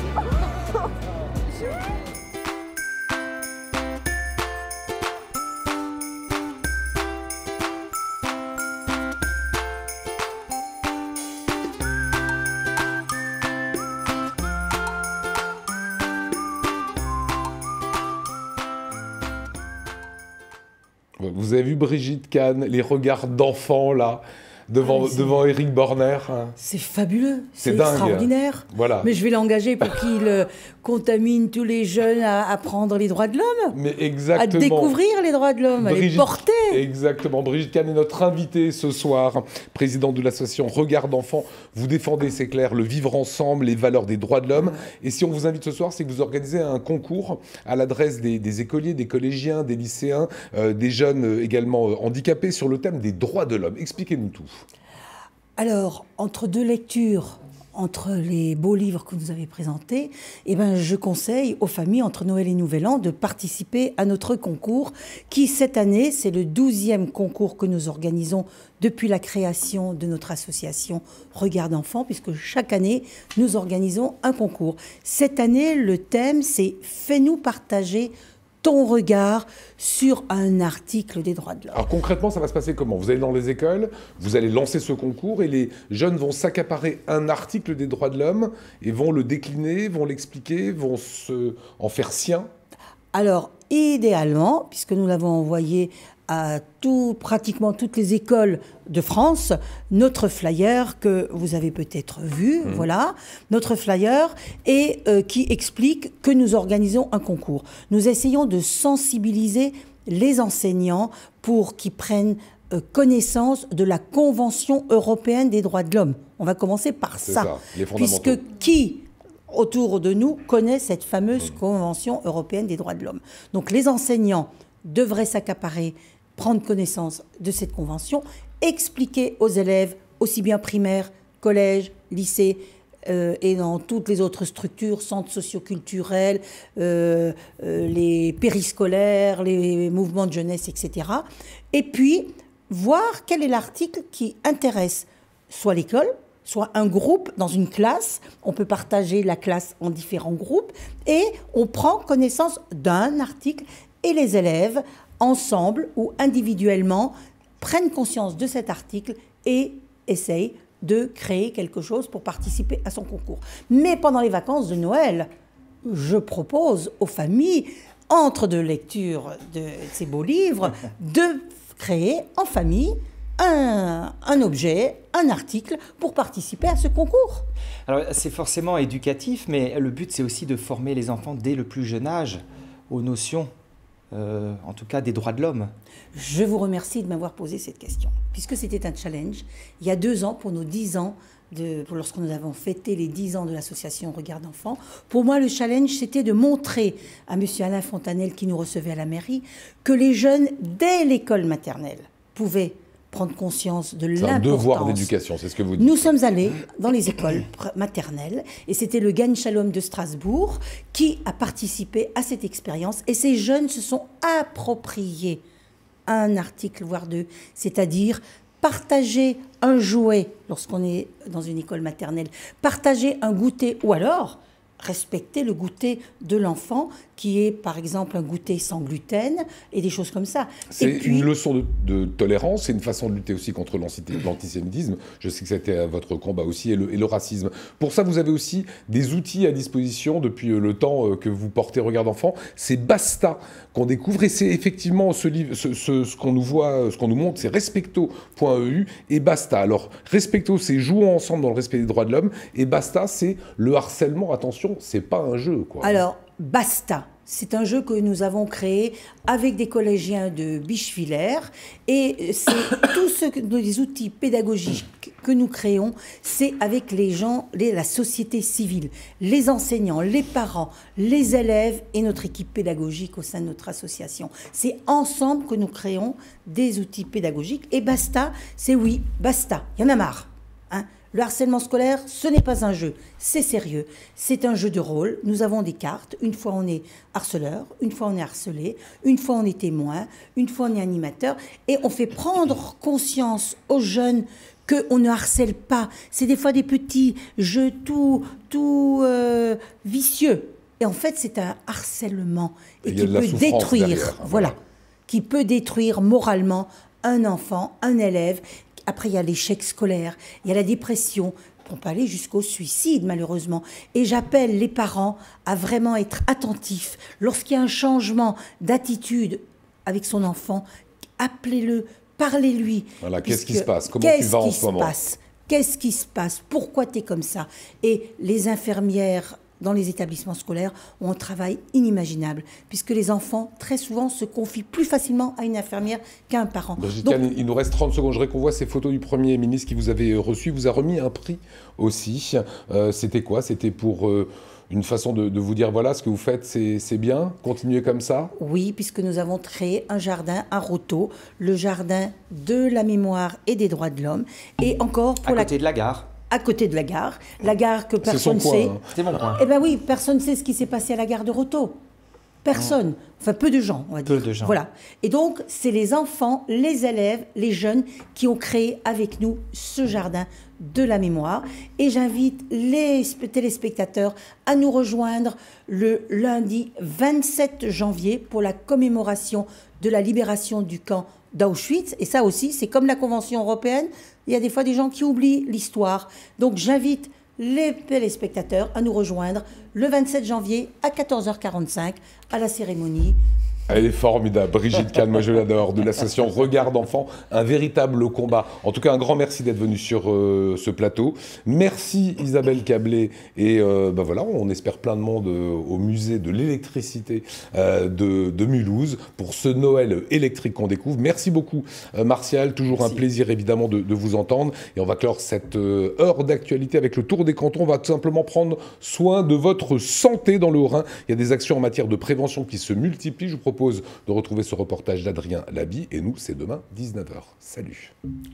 Vous avez vu Brigitte Kahn, les regards d'enfant là, devant, ah, devant Éric Borner. Hein. C'est fabuleux, c'est dingue. Extraordinaire. Voilà. Mais je vais l'engager pour qu'il euh, contamine tous les jeunes à apprendre les droits de l'homme. Mais exactement. À découvrir les droits de l'homme, à les porter. Exactement. Brigitte Kahn est notre invitée ce soir, présidente de l'association Regard d'enfant. Vous défendez, c'est clair, le vivre ensemble, les valeurs des droits de l'homme. Et si on vous invite ce soir, c'est que vous organisez un concours à l'adresse des, des écoliers, des collégiens, des lycéens, euh, des jeunes euh, également euh, handicapés sur le thème des droits de l'homme. Expliquez-nous tout. Alors, entre deux lectures, entre les beaux livres que vous avez présentés, eh ben, je conseille aux familles, entre Noël et Nouvel An, de participer à notre concours qui, cette année, c'est le douzième concours que nous organisons depuis la création de notre association Regard d'enfant, puisque chaque année, nous organisons un concours. Cette année, le thème, c'est « Fais-nous partager ton regard sur un article des droits de l'homme ». Alors concrètement, ça va se passer comment? Vous allez dans les écoles, vous allez lancer ce concours et les jeunes vont s'accaparer un article des droits de l'homme et vont le décliner, vont l'expliquer, vont se... en faire sien? Alors, idéalement, puisque nous l'avons envoyé à tout, pratiquement toutes les écoles de France, notre flyer que vous avez peut-être vu, mmh. voilà, notre flyer, et euh, qui explique que nous organisons un concours. Nous essayons de sensibiliser les enseignants pour qu'ils prennent euh, connaissance de la Convention européenne des droits de l'homme. On va commencer par ça, ça les puisque qui autour de nous connaît cette fameuse mmh. Convention européenne des droits de l'homme. Donc les enseignants devraient s'accaparer, prendre connaissance de cette convention, expliquer aux élèves, aussi bien primaires, collèges, lycées, euh, et dans toutes les autres structures, centres socioculturels, euh, euh, les périscolaires, les mouvements de jeunesse, et cetera. Et puis, voir quel est l'article qui intéresse soit l'école, soit un groupe dans une classe. On peut partager la classe en différents groupes et on prend connaissance d'un article et les élèves, ensemble ou individuellement, prennent conscience de cet article et essayent de créer quelque chose pour participer à son concours. Mais pendant les vacances de Noël, je propose aux familles, entre deux lectures de ces beaux livres, de créer en famille un, un objet, un article pour participer à ce concours. Alors c'est forcément éducatif, mais le but c'est aussi de former les enfants dès le plus jeune âge aux notions, euh, en tout cas des droits de l'homme. Je vous remercie de m'avoir posé cette question, puisque c'était un challenge. Il y a deux ans, pour nos dix ans, de, pour lorsque nous avons fêté les dix ans de l'association Regard d'enfants, pour moi le challenge c'était de montrer à M. Alain Fontanel, qui nous recevait à la mairie, que les jeunes, dès l'école maternelle, pouvaient prendre conscience de l'importance. C'est un devoir d'éducation, c'est ce que vous dites. Nous sommes allés dans les écoles maternelles et c'était le Gagne Shalom de Strasbourg qui a participé à cette expérience et ces jeunes se sont appropriés un article, voire deux, c'est-à-dire partager un jouet lorsqu'on est dans une école maternelle, partager un goûter ou alors respecter le goûter de l'enfant, qui est par exemple un goûter sans gluten et des choses comme ça. C'est puis, une leçon de, de tolérance, c'est une façon de lutter aussi contre l'antisémitisme. Je sais que c'était votre combat aussi, et le, et le racisme. Pour ça, vous avez aussi des outils à disposition depuis le temps que vous portez Regard d'enfant. C'est Basta qu'on découvre, et c'est effectivement ce, livre, ce, ce, ce qu'on nous voit, ce qu'on nous montre, c'est respecto point e u et Basta. Alors, Respecto, c'est jouons ensemble dans le respect des droits de l'homme, et Basta, c'est le harcèlement. Attention, c'est pas un jeu, quoi. Alors, Basta, c'est un jeu que nous avons créé avec des collégiens de Bischwiller et c'est tous ce que, les outils pédagogiques que nous créons, c'est avec les gens, les, la société civile, les enseignants, les parents, les élèves et notre équipe pédagogique au sein de notre association. C'est ensemble que nous créons des outils pédagogiques et Basta, c'est oui, basta, il y en a marre, hein. Le harcèlement scolaire, ce n'est pas un jeu, c'est sérieux. C'est un jeu de rôle. Nous avons des cartes. Une fois, on est harceleur. Une fois, on est harcelé. Une fois, on est témoin. Une fois, on est animateur. Et on fait prendre conscience aux jeunes qu'on ne harcèle pas. C'est des fois des petits jeux tout, tout euh, vicieux. Et en fait, c'est un harcèlement. Et, et qui peut détruire, derrière. voilà, qui peut détruire moralement un enfant, un élève. Après, il y a l'échec scolaire, il y a la dépression, on peut aller jusqu'au suicide, malheureusement. Et j'appelle les parents à vraiment être attentifs. Lorsqu'il y a un changement d'attitude avec son enfant, appelez-le, parlez-lui. Voilà, qu'est-ce qui se passe? Comment tu vas en ce moment? Qu'est-ce qui se passe? Pourquoi tu es comme ça? Et les infirmières dans les établissements scolaires ont un travail inimaginable, puisque les enfants, très souvent, se confient plus facilement à une infirmière qu'à un parent. Brigitte Donc, Kahn, il nous reste trente secondes. Je voudrais qu'on voit ces photos du Premier ministre qui vous avait reçu. Il vous a remis un prix aussi. Euh, C'était quoi? C'était pour euh, une façon de, de vous dire, voilà, ce que vous faites, c'est bien, continuez comme ça? Oui, puisque nous avons créé un jardin à Roto, le jardin de la mémoire et des droits de l'homme. Et encore pour à côté la... de la gare. À côté de la gare, la gare que personne ne sait. Hein. C'était mon coin. Eh bien oui, personne ne sait ce qui s'est passé à la gare de Roto. Personne. Enfin, peu de gens, on va dire. Peu de gens. Voilà. Et donc, c'est les enfants, les élèves, les jeunes qui ont créé avec nous ce jardin de la mémoire. Et j'invite les téléspectateurs à nous rejoindre le lundi vingt-sept janvier pour la commémoration de la libération du camp d'Auschwitz. Et ça aussi, c'est comme la Convention européenne, il y a des fois des gens qui oublient l'histoire. Donc j'invite les téléspectateurs à nous rejoindre le vingt-sept janvier à quatorze heures quarante-cinq à la cérémonie. Elle est formidable, Brigitte Kahn, moi je l'adore, de l'association Regard d'enfants, un véritable combat. En tout cas, un grand merci d'être venue sur euh, ce plateau. Merci Isabelle Cablé, et euh, ben voilà, on espère plein de monde euh, au musée de l'électricité euh, de, de Mulhouse pour ce Noël électrique qu'on découvre. Merci beaucoup euh, Martial, toujours merci. Un plaisir évidemment de, de vous entendre. Et on va clore cette euh, heure d'actualité avec le tour des cantons. On va tout simplement prendre soin de votre santé dans le Haut-Rhin. Il y a des actions en matière de prévention qui se multiplient. Je vous propose de retrouver ce reportage d'Adrien Labi, et nous, c'est demain, dix-neuf heures. Salut.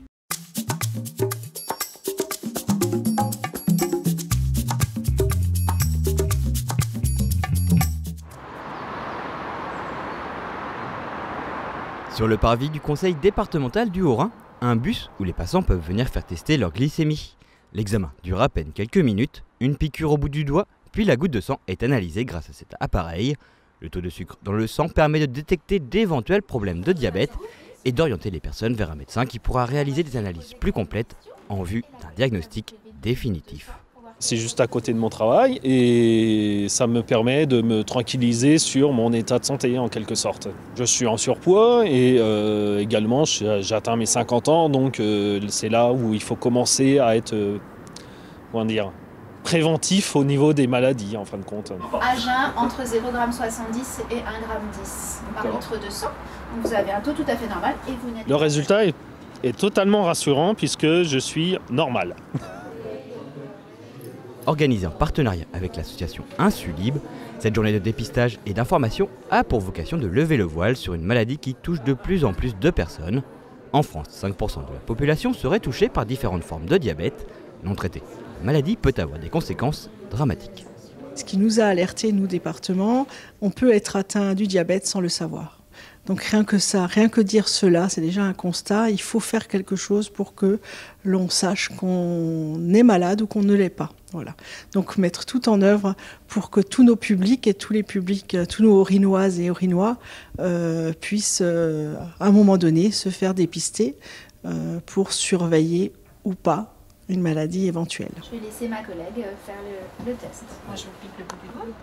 Sur le parvis du conseil départemental du Haut-Rhin, un bus où les passants peuvent venir faire tester leur glycémie. L'examen dure à peine quelques minutes, une piqûre au bout du doigt, puis la goutte de sang est analysée grâce à cet appareil. Le taux de sucre dans le sang permet de détecter d'éventuels problèmes de diabète et d'orienter les personnes vers un médecin qui pourra réaliser des analyses plus complètes en vue d'un diagnostic définitif. C'est juste à côté de mon travail et ça me permet de me tranquilliser sur mon état de santé en quelque sorte. Je suis en surpoids et euh, également j'atteins mes cinquante ans, donc euh, c'est là où il faut commencer à être euh, comment dire, préventif au niveau des maladies en fin de compte. À jeun, entre zéro virgule soixante-dix et un virgule dix par litre de sang. Donc vous avez un taux tout à fait normal et vous n'êtes Le résultat est, est totalement rassurant puisque je suis normal. Organisée en partenariat avec l'association Insulib, cette journée de dépistage et d'information a pour vocation de lever le voile sur une maladie qui touche de plus en plus de personnes. En France, cinq pour cent de la population serait touchée par différentes formes de diabète non traitées. La maladie peut avoir des conséquences dramatiques. Ce qui nous a alertés, nous, département, on peut être atteint du diabète sans le savoir. Donc rien que ça, rien que dire cela, c'est déjà un constat. Il faut faire quelque chose pour que l'on sache qu'on est malade ou qu'on ne l'est pas. Voilà. Donc mettre tout en œuvre pour que tous nos publics et tous les publics, tous nos Orinoises et Orinois euh, puissent euh, à un moment donné se faire dépister euh, pour surveiller ou pas une maladie éventuelle. Je vais laisser ma collègue faire le, le test. Moi je vous pique le bout du doigt.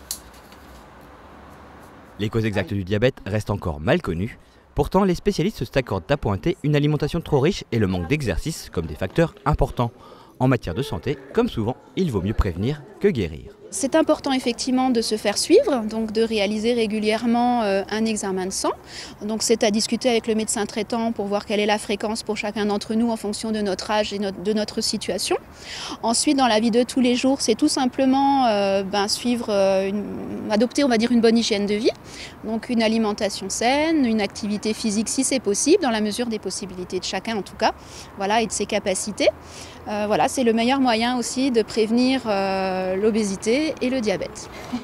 Les causes exactes du diabète restent encore mal connues. Pourtant, les spécialistes s'accordent à pointer une alimentation trop riche et le manque d'exercice comme des facteurs importants. En matière de santé, comme souvent, il vaut mieux prévenir que guérir. C'est important effectivement de se faire suivre, donc de réaliser régulièrement euh, un examen de sang. Donc c'est à discuter avec le médecin traitant pour voir quelle est la fréquence pour chacun d'entre nous en fonction de notre âge et notre, de notre situation. Ensuite, dans la vie de tous les jours, c'est tout simplement euh, ben, suivre, euh, une, adopter on va dire une bonne hygiène de vie. Donc une alimentation saine, une activité physique si c'est possible, dans la mesure des possibilités de chacun en tout cas, voilà, et de ses capacités. Euh, voilà, c'est le meilleur moyen aussi de prévenir euh, l'obésité et le diabète.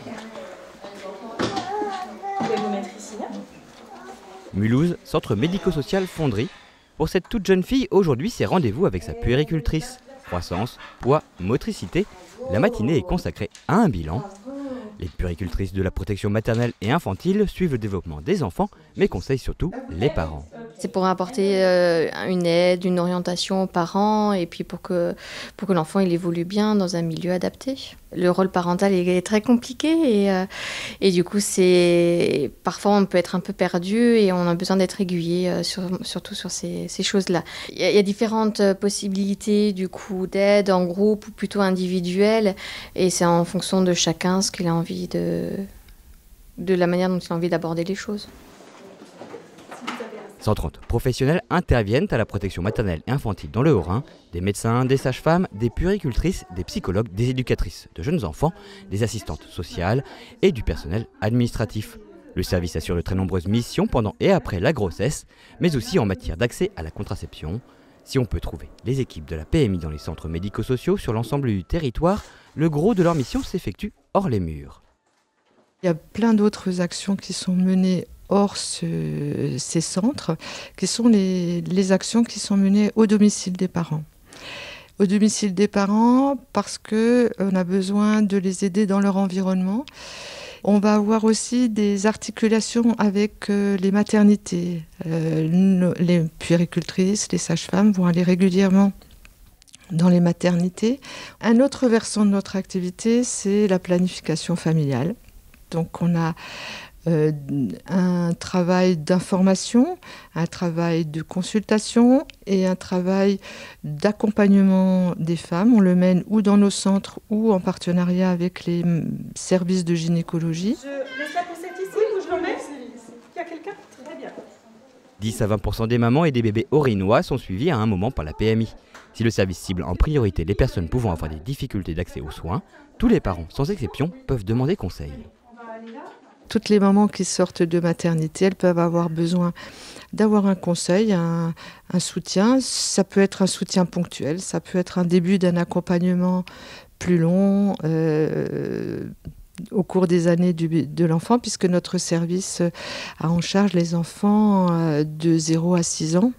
Mulhouse, centre médico-social Fonderie. Pour cette toute jeune fille, aujourd'hui, c'est rendez-vous avec sa puéricultrice. Croissance, poids, motricité, la matinée est consacrée à un bilan. Les puéricultrices de la protection maternelle et infantile suivent le développement des enfants, mais conseillent surtout les parents. C'est pour apporter euh, une aide, une orientation aux parents et puis pour que, pour que l'enfant il évolue bien dans un milieu adapté. Le rôle parental est très compliqué et, euh, et du coup, c'est, parfois on peut être un peu perdu et on a besoin d'être aiguillé, euh, sur, surtout sur ces, ces choses-là. Il y, a, il y a différentes possibilités du coup d'aide en groupe ou plutôt individuelle et c'est en fonction de chacun ce qu'il a envie de, de la manière dont il a envie d'aborder les choses. cent trente professionnels interviennent à la protection maternelle et infantile dans le Haut-Rhin. Des médecins, des sages-femmes, des puéricultrices, des psychologues, des éducatrices de jeunes enfants, des assistantes sociales et du personnel administratif. Le service assure de très nombreuses missions pendant et après la grossesse, mais aussi en matière d'accès à la contraception. Si on peut trouver les équipes de la P M I dans les centres médico-sociaux sur l'ensemble du territoire, le gros de leur mission s'effectue hors les murs. Il y a plein d'autres actions qui sont menées hors ce, ces centres, qui sont les, les actions qui sont menées au domicile des parents. Au domicile des parents parce qu'on a besoin de les aider dans leur environnement. On va avoir aussi des articulations avec euh, les maternités. Euh, les puéricultrices, les sages-femmes vont aller régulièrement dans les maternités. Un autre versant de notre activité, c'est la planification familiale. Donc on a Euh, un travail d'information, un travail de consultation et un travail d'accompagnement des femmes. On le mène ou dans nos centres ou en partenariat avec les services de gynécologie. Je laisse la poussette ici ou je l'emmène ? Il y a quelqu'un ? Très bien. dix à vingt pour cent des mamans et des bébés orinois sont suivis à un moment par la P M I. Si le service cible en priorité les personnes pouvant avoir des difficultés d'accès aux soins, tous les parents, sans exception, peuvent demander conseil. Toutes les mamans qui sortent de maternité, elles peuvent avoir besoin d'avoir un conseil, un, un soutien. Ça peut être un soutien ponctuel, ça peut être un début d'un accompagnement plus long euh, au cours des années du, de l'enfant, puisque notre service a en charge les enfants de zéro à six ans.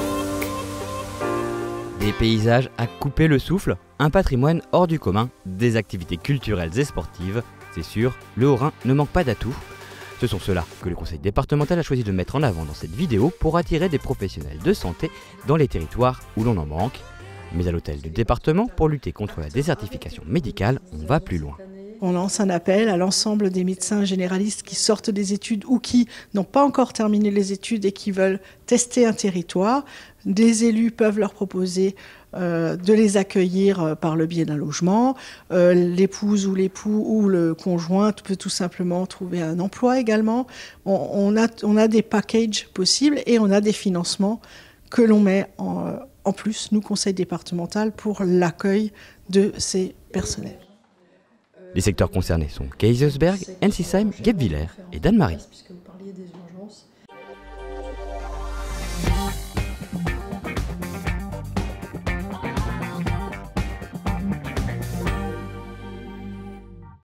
Des paysages à couper le souffle, un patrimoine hors du commun, des activités culturelles et sportives. C'est sûr, le Haut-Rhin ne manque pas d'atouts. Ce sont ceux-là que le conseil départemental a choisi de mettre en avant dans cette vidéo pour attirer des professionnels de santé dans les territoires où l'on en manque. Mais à l'hôtel du département, pour lutter contre la désertification médicale, on va plus loin. On lance un appel à l'ensemble des médecins généralistes qui sortent des études ou qui n'ont pas encore terminé les études et qui veulent tester un territoire. Des élus peuvent leur proposer euh, de les accueillir euh, par le biais d'un logement. Euh, l'épouse ou l'époux ou le conjoint peut tout simplement trouver un emploi également. On, on, a, on a des packages possibles et on a des financements que l'on met en, euh, en plus, nous, conseil départemental, pour l'accueil de ces personnels. Les secteurs concernés sont Kaisersberg, Ensisheim, Guebwiller et Dannemarie.